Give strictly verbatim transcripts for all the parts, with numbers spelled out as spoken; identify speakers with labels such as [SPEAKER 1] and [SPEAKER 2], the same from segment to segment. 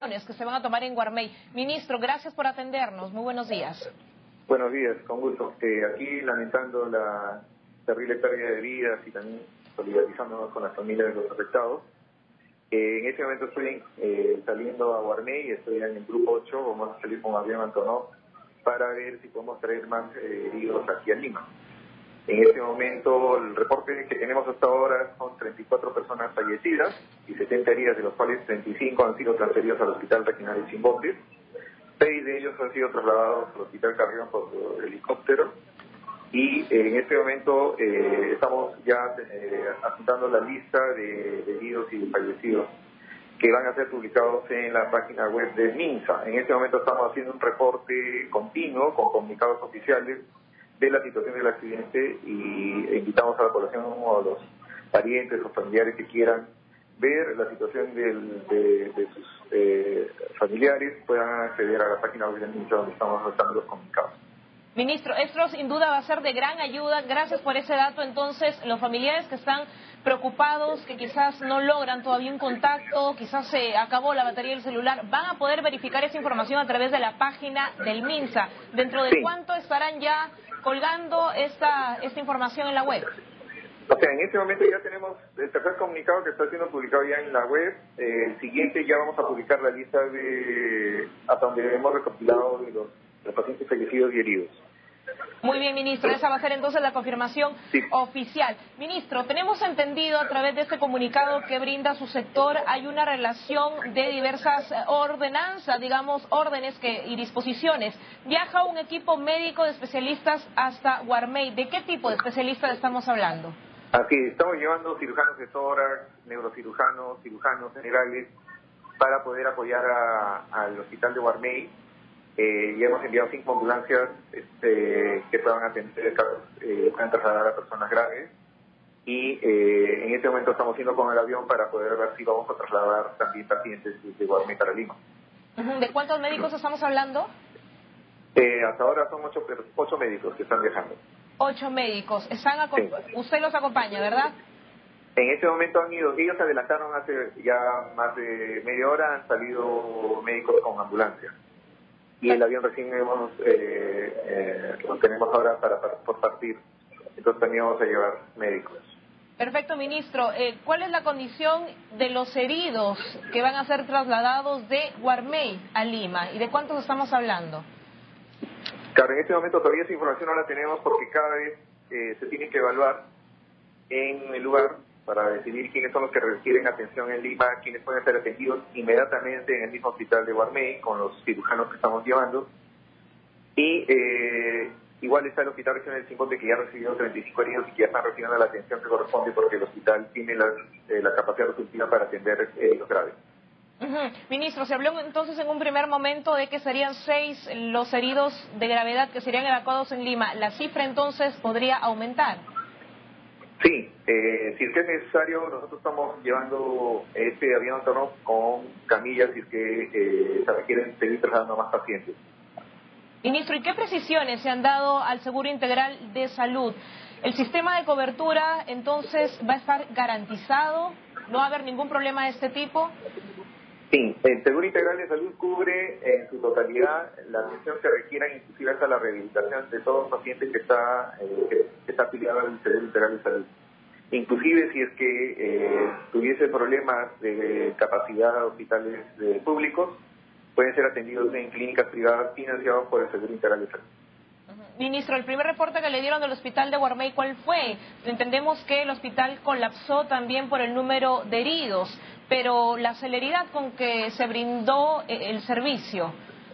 [SPEAKER 1] que se van a tomar en Guarmey. Ministro, gracias por atendernos. Muy buenos días.
[SPEAKER 2] Buenos días, con gusto. Eh, aquí lamentando la terrible pérdida de vidas y también solidarizándonos con las familias de los afectados. Eh, en este momento estoy eh, saliendo a Guarmey, estoy en el grupo ocho, vamos a salir con avión Antonov para ver si podemos traer más eh, heridos aquí a Lima. En este momento el reporte que tenemos hasta ahora son treinta y cuatro personas fallecidas y setenta heridas, de los cuales treinta y cinco han sido transferidos al Hospital Regional de Chimbote. Seis de ellos han sido trasladados al Hospital Carrión por helicóptero y eh, en este momento eh, estamos ya eh, apuntando la lista de, de heridos y de fallecidos que van a ser publicados en la página web de MINSA. En este momento estamos haciendo un reporte continuo con comunicados oficiales de la situación del accidente y invitamos a la población o a los parientes o familiares que quieran ver la situación del, de, de sus eh, familiares, puedan acceder a la página web del MINSA donde estamos dando los comunicados.
[SPEAKER 1] Ministro, esto sin duda va a ser de gran ayuda. Gracias por ese dato. Entonces, los familiares que están preocupados, que quizás no logran todavía un contacto, quizás se acabó la batería del celular, van a poder verificar esa información a través de la página del MINSA. ¿Dentro de
[SPEAKER 2] Sí.
[SPEAKER 1] cuánto estarán ya colgando esta, esta información en la web?
[SPEAKER 2] O sea, en este momento ya tenemos el tercer comunicado que está siendo publicado ya en la web. Eh, el siguiente ya vamos a publicar la lista de hasta donde hemos recopilado de los, de los pacientes fallecidos y heridos.
[SPEAKER 1] Muy bien, ministro, esa va a ser entonces la confirmación
[SPEAKER 2] Sí.
[SPEAKER 1] oficial. Ministro, tenemos entendido a través de este comunicado que brinda su sector, hay una relación de diversas ordenanzas, digamos, órdenes que, y disposiciones. Viaja un equipo médico de especialistas hasta Guarmey. ¿De qué tipo de especialistas estamos hablando?
[SPEAKER 2] Así, estamos llevando cirujanos de tórax, neurocirujanos, cirujanos generales, para poder apoyar a, al hospital de Guarmey. Eh, ya hemos enviado cinco ambulancias este, que puedan atender casos, eh, puedan trasladar a personas graves. Y eh, en este momento estamos yendo con el avión para poder ver si vamos a trasladar también pacientes de Guarmey para Lima.
[SPEAKER 1] ¿De cuántos médicos estamos hablando?
[SPEAKER 2] Eh, hasta ahora son ocho, ocho médicos que están viajando.
[SPEAKER 1] Ocho médicos. Están
[SPEAKER 2] Sí.
[SPEAKER 1] Usted los acompaña, ¿verdad?
[SPEAKER 2] En este momento han ido, ellos se adelantaron hace ya más de media hora, han salido médicos con ambulancia. Y el avión recién hemos, eh, eh, lo tenemos ahora para, para por partir, entonces también vamos a llevar médicos.
[SPEAKER 1] Perfecto, ministro. Eh, ¿Cuál es la condición de los heridos que van a ser trasladados de Guarmey a Lima? ¿Y de cuántos estamos hablando?
[SPEAKER 2] Claro, en este momento todavía esa información no la tenemos porque cada vez eh, se tiene que evaluar en el lugar para decidir quiénes son los que requieren atención en Lima, quiénes pueden ser atendidos inmediatamente en el mismo hospital de Guarmey con los cirujanos que estamos llevando. Y eh, igual está el hospital regional de Chimbote, que ya ha recibido treinta y cinco heridos y que ya están recibiendo la atención que corresponde porque el hospital tiene la, eh, la capacidad resolutiva para atender heridos graves.
[SPEAKER 1] Uh-huh. Ministro, se habló entonces en un primer momento de que serían seis los heridos de gravedad que serían evacuados en Lima. ¿La cifra entonces podría aumentar?
[SPEAKER 2] Sí, eh, si es que es necesario, nosotros estamos llevando este avión Antonov con camillas si es que eh, se requieren seguir trasladando más pacientes.
[SPEAKER 1] Ministro, ¿y qué precisiones se han dado al Seguro Integral de Salud? ¿El sistema de cobertura entonces va a estar garantizado? ¿No va a haber ningún problema de este tipo?
[SPEAKER 2] Sí, el Seguro Integral de Salud cubre en su totalidad la atención que requiera, inclusive hasta la rehabilitación de todo paciente que está eh, que está afiliado al Seguro Integral de Salud. Inclusive si es que eh, tuviese problemas de capacidad de hospitales eh, públicos, pueden ser atendidos en clínicas privadas financiadas por el Seguro Integral de Salud.
[SPEAKER 1] Ministro, el primer reporte que le dieron del hospital de Guarmey, ¿cuál fue? Entendemos que el hospital colapsó también por el número de heridos, pero la celeridad con que se brindó el servicio.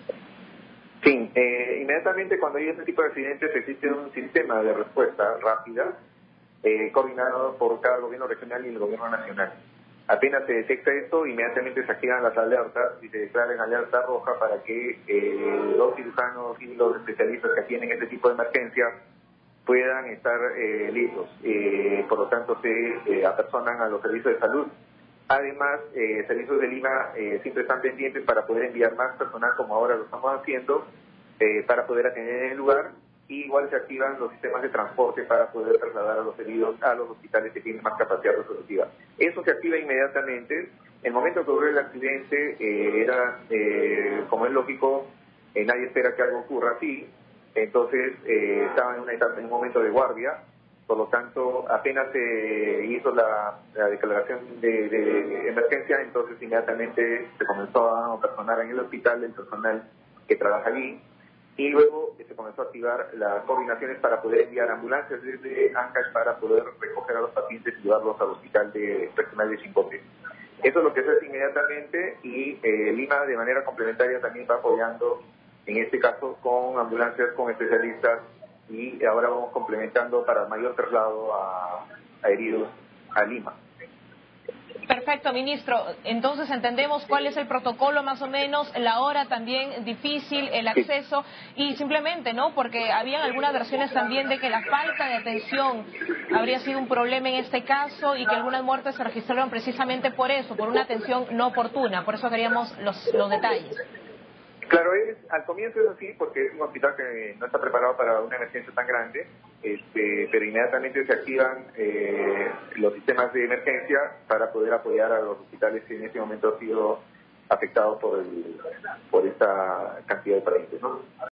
[SPEAKER 2] Sí, eh, inmediatamente cuando hay este tipo de accidentes existe un sistema de respuesta rápida, eh, coordinado por cada gobierno regional y el gobierno nacional. Apenas se detecta esto, inmediatamente se activan las alertas y se declaran alerta roja para que eh, los cirujanos y los especialistas que tienen este tipo de emergencia puedan estar eh, listos. Eh, por lo tanto, se eh, apersonan a los servicios de salud. Además, eh, Servicios de Lima eh, siempre están pendientes para poder enviar más personal, como ahora lo estamos haciendo, eh, para poder atender en el lugar. Y igual se activan los sistemas de transporte para poder trasladar a los heridos a los hospitales que tienen más capacidad resolutiva. Eso se activa inmediatamente el momento que ocurrió el accidente eh, era, eh, como es lógico, eh, nadie espera que algo ocurra así, entonces eh, estaba en, una etapa, en un momento de guardia, por lo tanto apenas se hizo la, la declaración de, de emergencia, entonces inmediatamente se comenzó a personar en el hospital el personal que trabaja allí, y luego se comenzó a activar las coordinaciones para poder enviar ambulancias desde Ancash para poder recoger a los pacientes y llevarlos al hospital de regional de Chimbote. Eso es lo que se hace inmediatamente y eh, Lima de manera complementaria también va apoyando, en este caso con ambulancias, con especialistas, y ahora vamos complementando para mayor traslado a, a heridos a Lima.
[SPEAKER 1] Perfecto, ministro. Entonces entendemos cuál es el protocolo más o menos, la hora también difícil, el acceso y simplemente, ¿no? Porque habían algunas versiones también de que la falta de atención habría sido un problema en este caso y que algunas muertes se registraron precisamente por eso, por una atención no oportuna. Por eso queríamos los, los detalles.
[SPEAKER 2] Claro, es, al comienzo es así porque es un hospital que no está preparado para una emergencia tan grande, este, pero inmediatamente se activan eh, los sistemas de emergencia para poder apoyar a los hospitales que en este momento han sido afectados por, el, por esta cantidad de pacientes, ¿no?